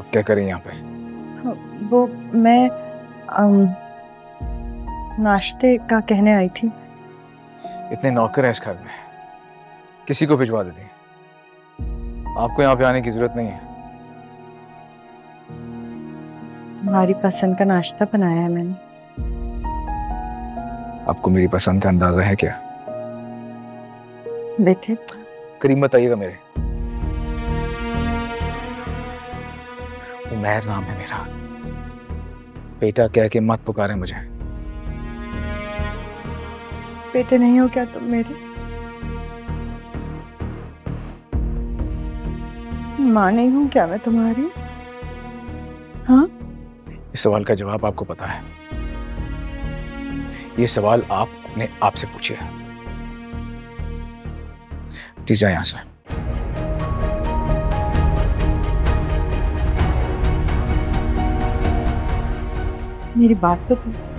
आप क्या करें यहाँ पे? वो मैं नाश्ते का कहने आई थी। इतने नौकर हैं इस घर में, किसी को भिजवा देती। आपको यहाँ पे आने की जरूरत नहीं है। तुम्हारी पसंद का नाश्ता बनाया है मैंने। आपको मेरी पसंद का अंदाजा है क्या? बेटे करीब मत आइएगा मेरे। उमैर नाम है मेरा। बेटा कह के मत पुकारे मुझे। बेटे नहीं हो क्या तुम मेरे? माँ नहीं हूँ क्या मैं तुम्हारी? हाँ, इस सवाल का जवाब आपको पता है। ये सवाल आप अपने आप से पूछिए। प्लीज जाए यहां से। मेरी बात तो तुम